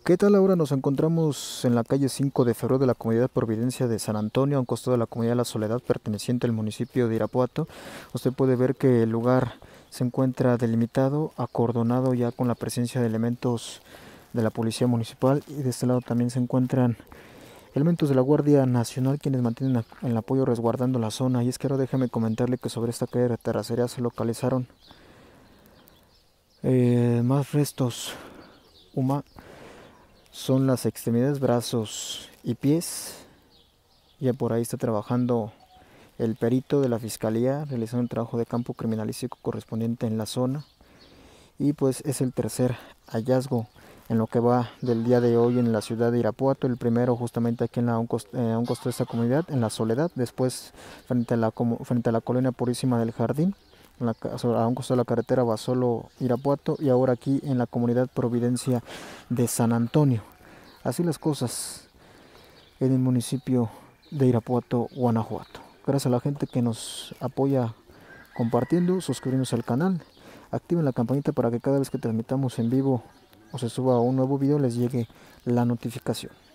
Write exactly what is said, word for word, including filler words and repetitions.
¿Qué tal? Ahora nos encontramos en la calle cinco de febrero de la Comunidad Providencia de San Antonio, a un costado de la Comunidad La Soledad, perteneciente al municipio de Irapuato. Usted puede ver que el lugar se encuentra delimitado, acordonado ya con la presencia de elementos de la Policía Municipal, y de este lado también se encuentran elementos de la Guardia Nacional, quienes mantienen el apoyo resguardando la zona. Y es que ahora déjame comentarle que sobre esta calle de terracería se localizaron eh, más restos humanos. Son las extremidades, brazos y pies. Ya por ahí está trabajando el perito de la fiscalía, realizando un trabajo de campo criminalístico correspondiente en la zona. Y pues es el tercer hallazgo en lo que va del día de hoy en la ciudad de Irapuato. El primero justamente aquí en la, a, un costo, eh, a un costo de esta comunidad, en La Soledad. Después frente a la, frente a la colonia Purísima del Jardín, la, a un costado de la carretera Basolo-Irapuato. Y ahora aquí en la comunidad Providencia de San Antonio. Así las cosas en el municipio de Irapuato, Guanajuato. Gracias a la gente que nos apoya compartiendo, suscribiéndose al canal. Activen la campanita para que cada vez que transmitamos en vivo o se suba un nuevo video les llegue la notificación.